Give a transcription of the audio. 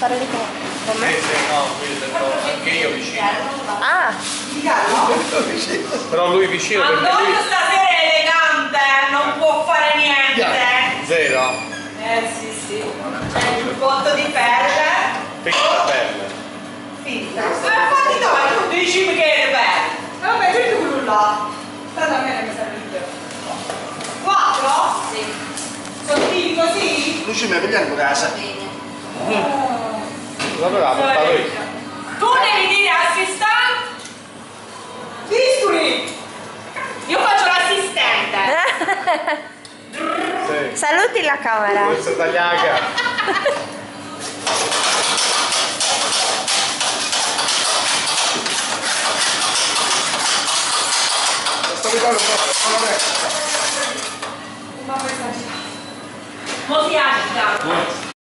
Parli con me? No, qui sento anche io vicino. Ah! Però lui vicino perché Antonio lui... stasera è elegante, non può fare niente. Zero. Sì. C'è il botto di pelle. Finta pelle. Finta. Infatti dai, tu dici che è bello. Vabbè, c'è tu là. State a me che mi serve il video. 4? Sì. Sottili così? Luci mi vediamo casa. Allora l'ha portato io. Tu devi dire assistente. Bisturi. Io faccio l'assistente. Sì. Saluti la camera. Questa è tagliaga. Sto vedendo un po'. Mo si agita.